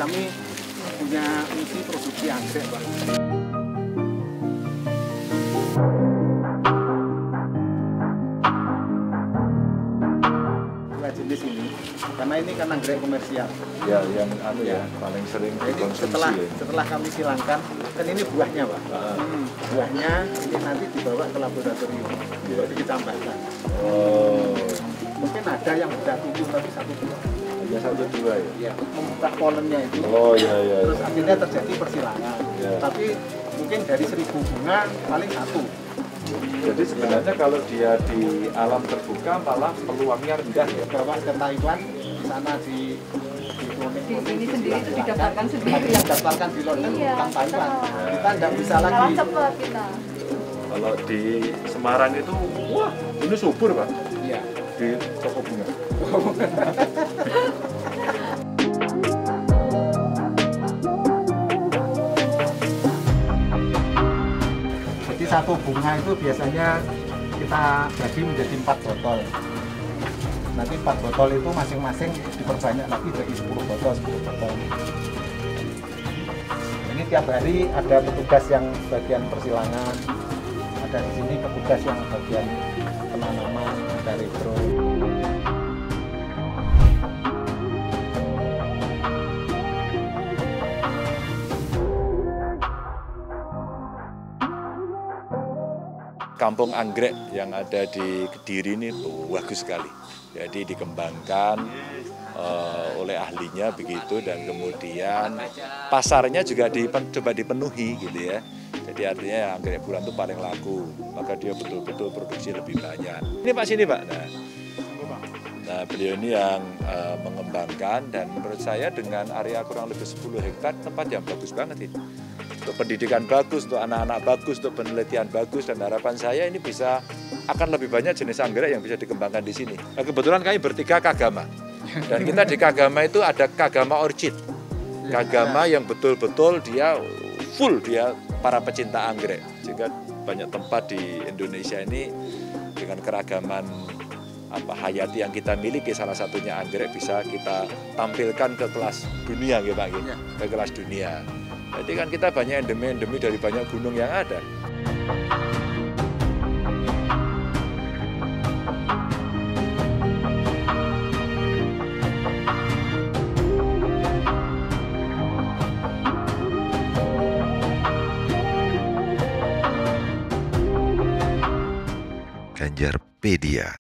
kami punya misi produksi anggrek, Pak. Dua jenis ini, karena ini kan anggrek komersial. Ya, yang paling sering dikonsumsi. Setelah kami silangkan, kan ini buahnya, Pak. Buahnya ini nanti dibawa ke laboratorium untuk ditambahkan. Oh. Mungkin ada yang sudah tumbuh tapi satu buah. Ya, 1-2 ya? Ya, membuka polennya itu. Oh iya. Terus akhirnya terjadi persilangan. Ya. Tapi mungkin dari 1000 bunga paling 1. Jadi sebenarnya kalau dia di alam terbuka malah peluangnya rendah ya? Bawa ke Taiwan, di sana di cloning. Di sini sendiri itu didaftarkan sendiri. Didaftarkan di London, bukan Taiwan. Kita nggak bisa lagi. Kalah cepat kita. Kalau di Semarang itu, wah ini subur Pak, Iya. di toko bunga. Jadi satu bunga itu biasanya kita bagi menjadi 4 botol. Nanti 4 botol itu masing-masing diperbanyak lagi jadi 10 botol, 10 botol. Ini tiap hari ada petugas yang bagian persilangan, ada di sini petugas yang bagian penanaman, ada retro. Kampung anggrek yang ada di Kediri ini bagus sekali. Jadi dikembangkan oleh ahlinya begitu, dan kemudian pasarnya juga coba dipenuhi gitu ya. Jadi artinya anggrek bulan itu paling laku, maka dia betul-betul produksi lebih banyak. Ini Pak sini Pak. Nah beliau ini yang mengembangkan, dan menurut saya dengan area kurang lebih 10 hektar tempat yang bagus banget ini. Untuk pendidikan bagus, untuk anak-anak bagus, untuk penelitian bagus, dan harapan saya ini akan lebih banyak jenis anggrek yang bisa dikembangkan di sini. Nah, kebetulan kami bertiga Kagama, dan kita di Kagama itu ada Kagama Orchid, Kagama yang betul-betul dia full dia para pecinta anggrek. Sehingga banyak tempat di Indonesia ini dengan keragaman hayati yang kita miliki, salah satunya anggrek bisa kita tampilkan ke kelas dunia, gitu Pak, ke kelas dunia. Jadi kan kita banyak endemi dari banyak gunung yang ada. Ganjarpedia.